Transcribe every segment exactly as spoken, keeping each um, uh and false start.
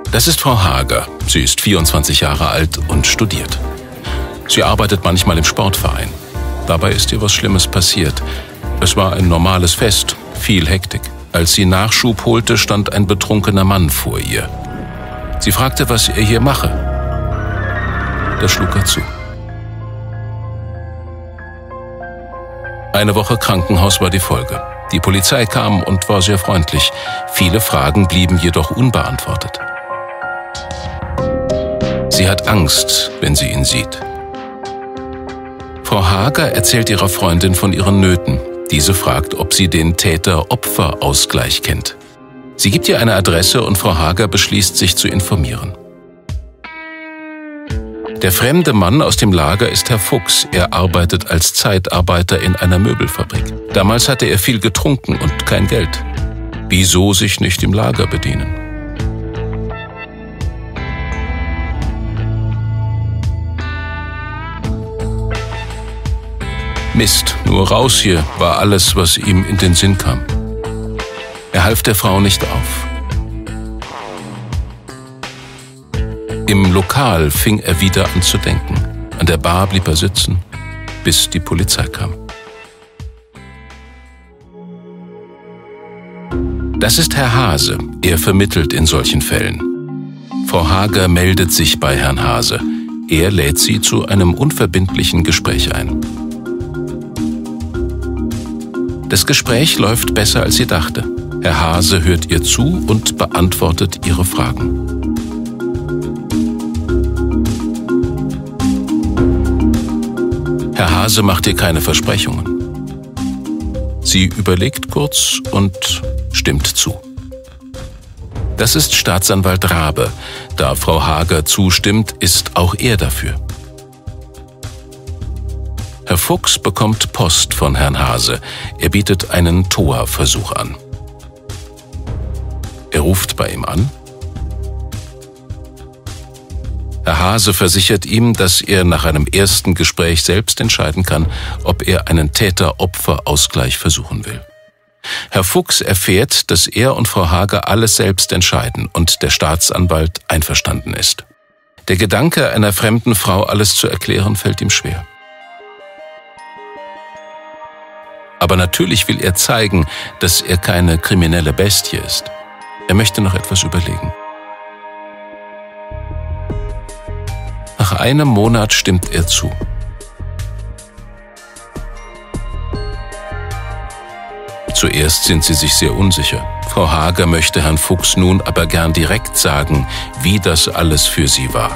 Das ist Frau Hager. Sie ist vierundzwanzig Jahre alt und studiert. Sie arbeitet manchmal im Sportverein. Dabei ist ihr was Schlimmes passiert. Es war ein normales Fest, viel Hektik. Als sie Nachschub holte, stand ein betrunkener Mann vor ihr. Sie fragte, was er hier mache. Da schlug er zu. Eine Woche Krankenhaus war die Folge. Die Polizei kam und war sehr freundlich. Viele Fragen blieben jedoch unbeantwortet. Sie hat Angst, wenn sie ihn sieht. Frau Hager erzählt ihrer Freundin von ihren Nöten. Diese fragt, ob sie den Täter-Opfer-Ausgleich kennt. Sie gibt ihr eine Adresse und Frau Hager beschließt, sich zu informieren. Der fremde Mann aus dem Lager ist Herr Fuchs. Er arbeitet als Zeitarbeiter in einer Möbelfabrik. Damals hatte er viel getrunken und kein Geld. Wieso sich nicht im Lager bedienen? Mist, nur raus hier war alles, was ihm in den Sinn kam. Er half der Frau nicht auf. Im Lokal fing er wieder an zu denken. An der Bar blieb er sitzen, bis die Polizei kam. Das ist Herr Hase. Er vermittelt in solchen Fällen. Frau Hager meldet sich bei Herrn Hase. Er lädt sie zu einem unverbindlichen Gespräch ein. Das Gespräch läuft besser, als sie dachte. Herr Hase hört ihr zu und beantwortet ihre Fragen. Herr Hase macht ihr keine Versprechungen. Sie überlegt kurz und stimmt zu. Das ist Staatsanwalt Rabe. Da Frau Hager zustimmt, ist auch er dafür. Herr Fuchs bekommt Post von Herrn Hase. Er bietet einen T O A-Versuch an. Er ruft bei ihm an. Herr Hase versichert ihm, dass er nach einem ersten Gespräch selbst entscheiden kann, ob er einen Täter-Opfer-Ausgleich versuchen will. Herr Fuchs erfährt, dass er und Frau Hager alles selbst entscheiden und der Staatsanwalt einverstanden ist. Der Gedanke, einer fremden Frau alles zu erklären, fällt ihm schwer. Aber natürlich will er zeigen, dass er keine kriminelle Bestie ist. Er möchte noch etwas überlegen. Nach einem Monat stimmt er zu. Zuerst sind sie sich sehr unsicher. Frau Hager möchte Herrn Fuchs nun aber gern direkt sagen, wie das alles für sie war.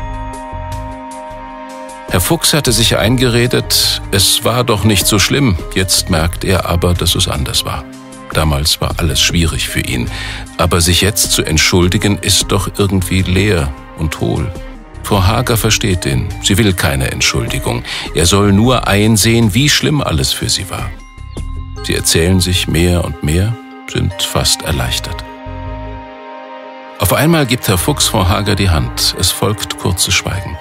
Herr Fuchs hatte sich eingeredet, es war doch nicht so schlimm. Jetzt merkt er aber, dass es anders war. Damals war alles schwierig für ihn. Aber sich jetzt zu entschuldigen, ist doch irgendwie leer und hohl. Frau Hager versteht ihn. Sie will keine Entschuldigung. Er soll nur einsehen, wie schlimm alles für sie war. Sie erzählen sich mehr und mehr, sind fast erleichtert. Auf einmal gibt Herr Fuchs Frau Hager die Hand. Es folgt kurzes Schweigen.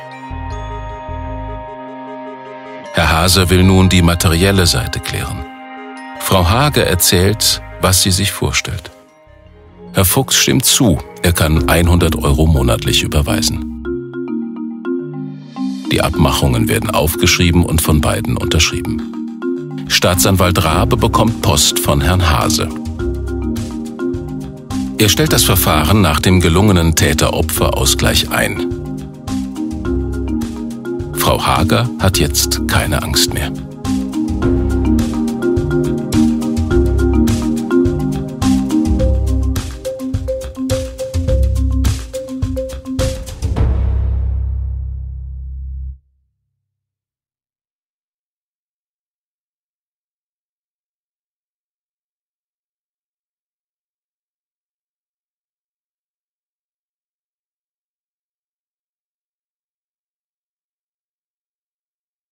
Herr Hase will nun die materielle Seite klären. Frau Hager erzählt, was sie sich vorstellt. Herr Fuchs stimmt zu, er kann hundert Euro monatlich überweisen. Die Abmachungen werden aufgeschrieben und von beiden unterschrieben. Staatsanwalt Rabe bekommt Post von Herrn Hase. Er stellt das Verfahren nach dem gelungenen Täter-Opfer-Ausgleich ein. Frau Hager hat jetzt keine Angst mehr.